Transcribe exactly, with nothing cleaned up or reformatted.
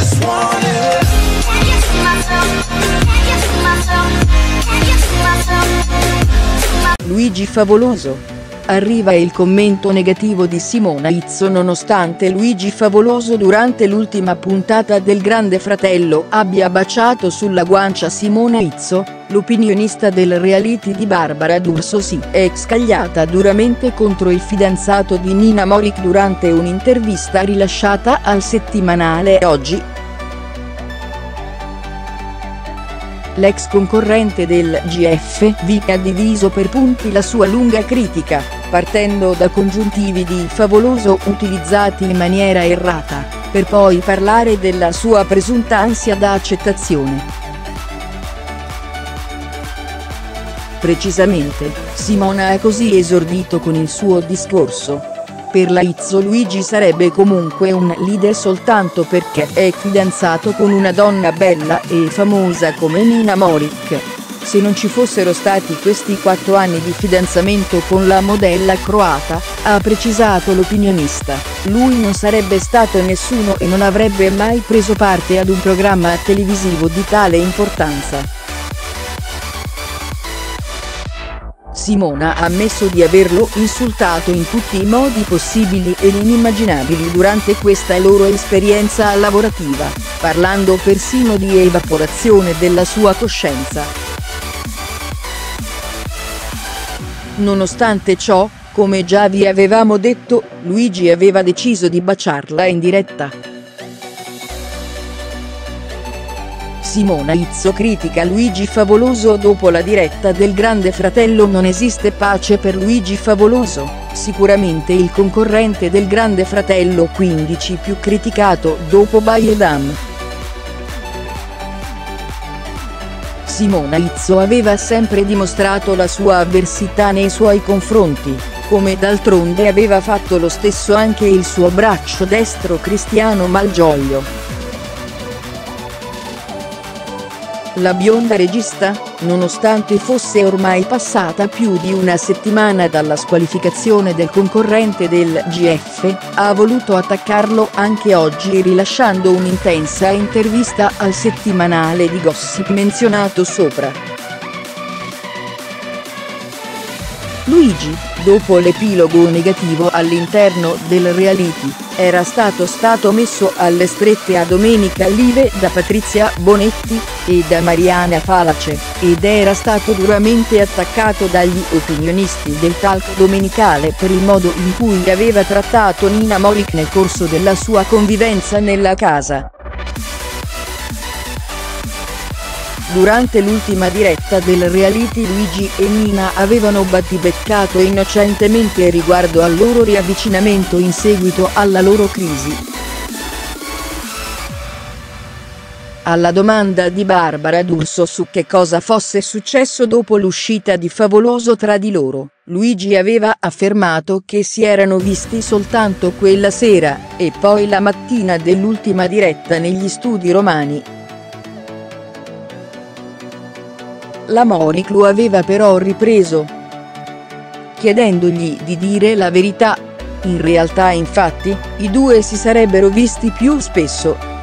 just wanna. Can you see myself? Can you see myself? Can you see myself? Luigi Favoloso. Arriva il commento negativo di Simona Izzo nonostante Luigi Favoloso durante l'ultima puntata del Grande Fratello abbia baciato sulla guancia Simona Izzo, l'opinionista del reality di Barbara D'Urso si è scagliata duramente contro il fidanzato di Nina Moric durante un'intervista rilasciata al settimanale Oggi. L'ex concorrente del G F V ha diviso per punti la sua lunga critica, partendo da congiuntivi di Favoloso utilizzati in maniera errata, per poi parlare della sua presunta ansia da accettazione. Precisamente, Simona ha così esordito con il suo discorso. Per la Izzo Luigi sarebbe comunque un leader soltanto perché è fidanzato con una donna bella e famosa come Nina Moric. Se non ci fossero stati questi quattro anni di fidanzamento con la modella croata, ha precisato l'opinionista, lui non sarebbe stato nessuno e non avrebbe mai preso parte ad un programma televisivo di tale importanza. Simona ha ammesso di averlo insultato in tutti i modi possibili ed inimmaginabili durante questa loro esperienza lavorativa, parlando persino di evaporazione della sua coscienza. Nonostante ciò, come già vi avevamo detto, Luigi aveva deciso di baciarla in diretta. Simona Izzo critica Luigi Favoloso dopo la diretta del Grande Fratello. Non esiste pace per Luigi Favoloso, sicuramente il concorrente del Grande Fratello quindici più criticato dopo Bayedam. Simona Izzo aveva sempre dimostrato la sua avversità nei suoi confronti, come d'altronde aveva fatto lo stesso anche il suo braccio destro Cristiano Malgioglio. La bionda regista, nonostante fosse ormai passata più di una settimana dalla squalificazione del concorrente del G F, ha voluto attaccarlo anche oggi rilasciando un'intensa intervista al settimanale di Gossip menzionato sopra. Luigi, dopo l'epilogo negativo all'interno del reality, era stato stato messo alle strette a Domenica Live da Patrizia Bonetti e da Mariana Falace, ed era stato duramente attaccato dagli opinionisti del talk domenicale per il modo in cui aveva trattato Nina Moric nel corso della sua convivenza nella casa. Durante l'ultima diretta del reality Luigi e Nina avevano battibeccato innocentemente riguardo al loro riavvicinamento in seguito alla loro crisi. Alla domanda di Barbara D'Urso su che cosa fosse successo dopo l'uscita di Favoloso tra di loro, Luigi aveva affermato che si erano visti soltanto quella sera, e poi la mattina dell'ultima diretta negli studi romani. La Moric lo aveva però ripreso, chiedendogli di dire la verità. In realtà infatti, i due si sarebbero visti più spesso.